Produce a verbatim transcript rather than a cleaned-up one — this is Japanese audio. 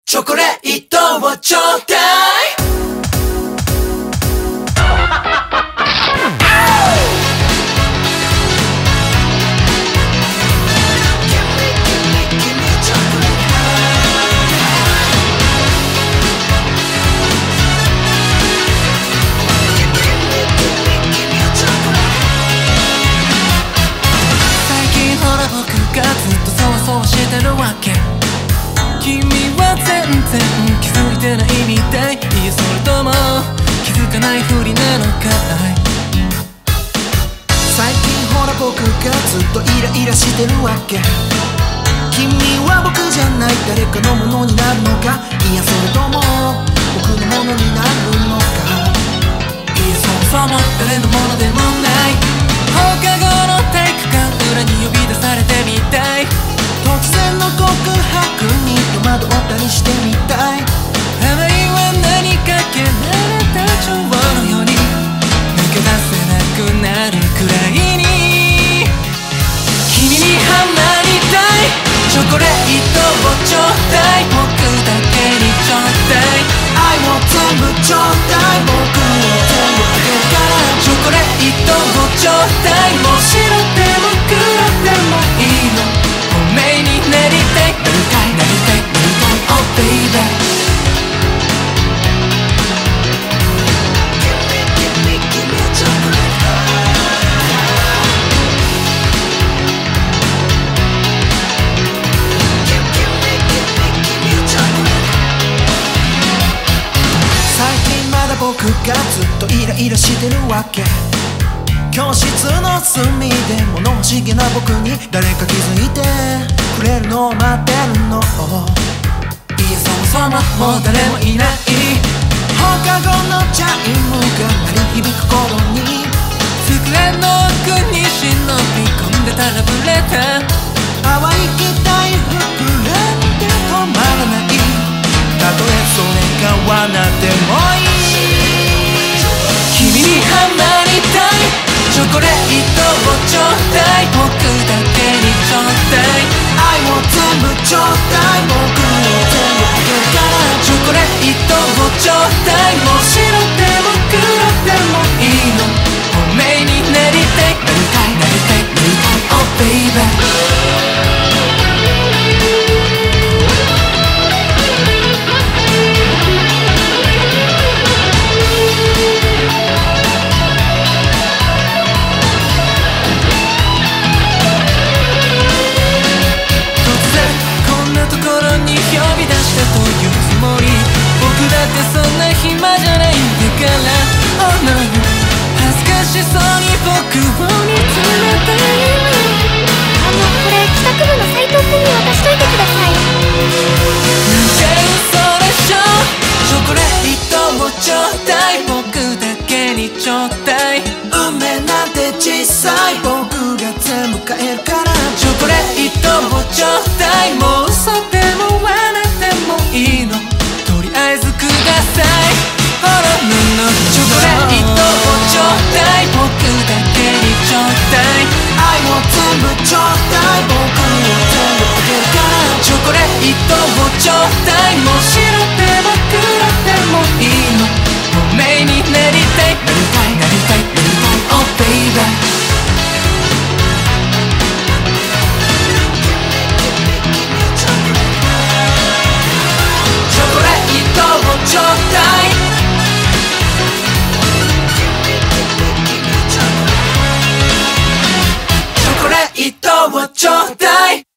チョコレートをちょうだい。 最近ほら僕がずっとそわそわしてるわけ。君は全然気づいてないみたい。いやそれとも気づかないふりなのかい。 最近ほら僕がずっとイライラしてるわけ。君は僕じゃない誰かのものになるのか。いやそれとも僕のものになるのか。 いやそもそも誰のものでもない。放課後の体育館裏に呼び出されてみたい。 突然の告白に戸惑ったりしてみたい。 甘いは何かけられた蝶のように抜け出せなくなるくらいに君にハマりたい。チョコレートをちょうだい。僕だけにちょうだい。 愛を全部ちょうだい。僕を全部あげるから。 チョコレートをちょうだい。もう白でも黒でもいいの。本命になりたい。なりたいなりたいなりたい。Oh baby。 僕がずっとイライラしてるわけ。教室の隅で物不思議な僕に誰か気づいてくれるのを待ってるの。 いやそもそももう誰もいない。 放課後のチャイムが鳴り響く頃に机の奥に忍び込んでたらぶれた。 淡い期待膨らんで止まらない。たとえそれが罠でもいい。 君にハマりたい。チョコレートをちょうだい。僕だけにちょうだい。 愛を全部ちょうだい。僕を全部あげるから。 チョコレートをちょうだい。もう白でも黒でもいいの。本命になりたい。なりたいなりたいなりたい。Oh baby。呼び出したというつもり。僕だってそんな暇じゃないんだから。Oh no。 恥ずかしそうに僕を見つめている。 あのこれ帰宅部の斉藤君に渡しといてください。 なんて嘘でしょ。チョコレートをちょうだい。僕だけにちょうだい。 運命なんて小さい。僕が全部変えるから。 チョコレートをちょうだい。もう嘘でもいいの。とりあえずください。ほらぬのチョコレートをちょうだい。僕だけにちょうだい。 愛を全部ちょうだい。僕を全部あげるから。 チョコレートをちょうだい。もう白でも黒でもいいの。本命になりたい。なりたいなりたいなりたい。Oh baby。ちょうだい。チョコレートをちょうだい。